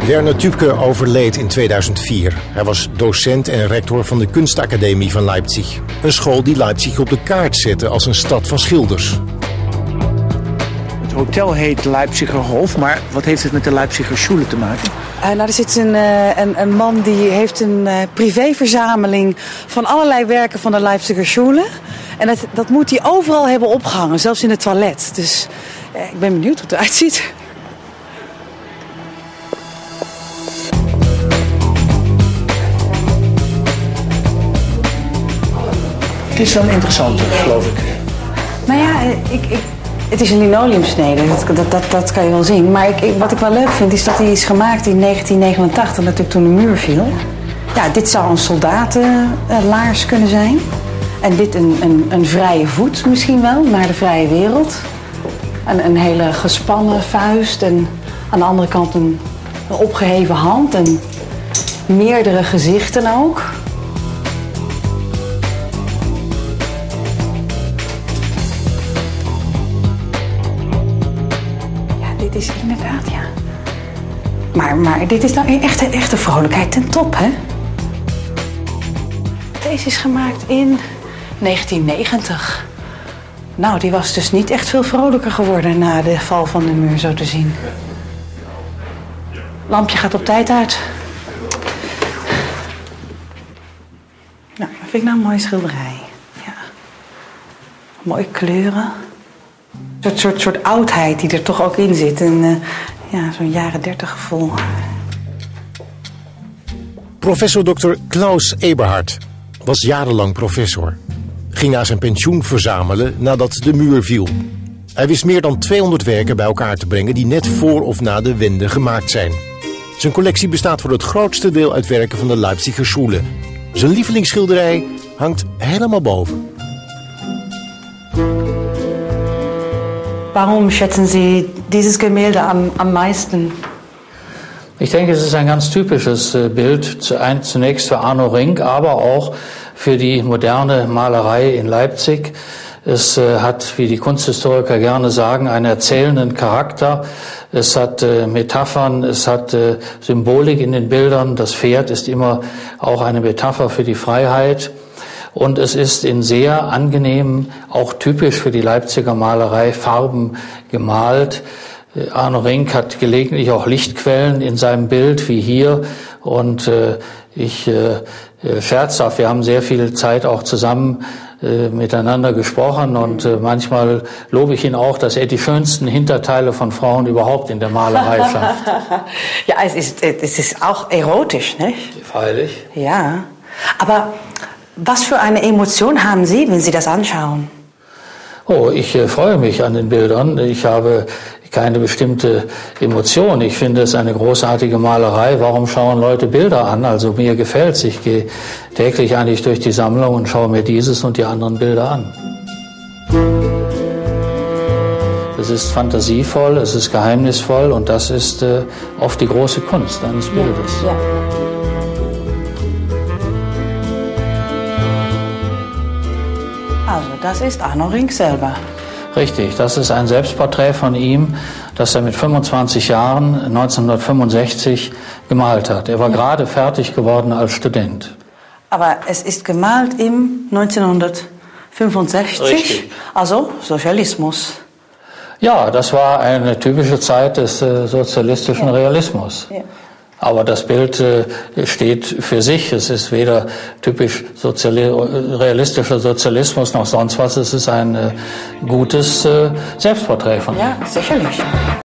Werner Tübke overleed in 2004. Hij was docent en rector van de Kunstacademie van Leipzig. Een school die Leipzig op de kaart zette als een stad van schilders. Het hotel heet Leipziger Hof, maar wat heeft het met de Leipziger Schule te maken? Er zit een man die heeft een privéverzameling van allerlei werken van de Leipziger Schule. En dat moet hij overal hebben opgehangen, zelfs in het toilet. Dus ik ben benieuwd hoe het eruit ziet. Het is wel interessant, geloof ik. Nou ja, het is een linoleumsnede, dat kan je wel zien. Maar wat ik wel leuk vind, is dat hij is gemaakt in 1989, natuurlijk toen de muur viel. Ja, dit zou een soldatenlaars kunnen zijn. En dit een vrije voet misschien wel, naar de vrije wereld. Een hele gespannen vuist en aan de andere kant een opgeheven hand en meerdere gezichten ook. Dit is inderdaad, ja. Maar dit is nou echte vrolijkheid ten top, hè? Deze is gemaakt in 1990. Nou, die was dus niet echt veel vrolijker geworden na de val van de muur, zo te zien. Lampje gaat op tijd uit. Nou, dat vind ik nou een mooie schilderij. Ja. Mooie kleuren. Een soort oudheid die er toch ook in zit. En zo'n jaren 30 gevoel. Professor Dr. Klaus Eberhard was jarenlang professor. Ging na zijn pensioen verzamelen nadat de muur viel. Hij wist meer dan 200 werken bij elkaar te brengen die net voor of na de wende gemaakt zijn. Zijn collectie bestaat voor het grootste deel uit werken van de Leipziger Schule. Zijn lievelingsschilderij hangt helemaal boven. Warum schätzen Sie dieses Gemälde am meisten? Ich denke, es ist ein ganz typisches Bild, zunächst für Arno Rinck, aber auch für die moderne Malerei in Leipzig. Es hat, wie die Kunsthistoriker gerne sagen, einen erzählenden Charakter. Es hat Metaphern, es hat Symbolik in den Bildern. Das Pferd ist immer auch eine Metapher für die Freiheit. Und es ist in sehr angenehmen, auch typisch für die Leipziger Malerei, Farben gemalt. Arno Rinck hat gelegentlich auch Lichtquellen in seinem Bild, wie hier. Und ich scherzhaft, wir haben sehr viel Zeit auch zusammen miteinander gesprochen. Und manchmal lobe ich ihn auch, dass er die schönsten Hinterteile von Frauen überhaupt in der Malerei schafft. Ja, es ist auch erotisch, nicht? Freilich. Ja, aber was für eine Emotion haben Sie, wenn Sie das anschauen? Oh, ich freue mich an den Bildern. Ich habe keine bestimmte Emotion. Ich finde es eine großartige Malerei. Warum schauen Leute Bilder an? Also mir gefällt's. Ich gehe täglich eigentlich durch die Sammlung und schaue mir dieses und die anderen Bilder an. Es ist fantasievoll, es ist geheimnisvoll und das ist oft die große Kunst eines Bildes. Ja. Also, das ist Arno Rinck selber. Richtig, das ist ein Selbstporträt von ihm, das er mit 25 Jahren 1965 gemalt hat. Er war gerade fertig geworden als Student. Aber es ist gemalt im 1965, Richtig. Also Sozialismus. Ja, das war eine typische Zeit des sozialistischen Realismus. Ja. Aber das Bild steht für sich. Es ist weder typisch realistischer Sozialismus noch sonst was. Es ist ein gutes Selbstporträt von ihm. Ja, sicherlich.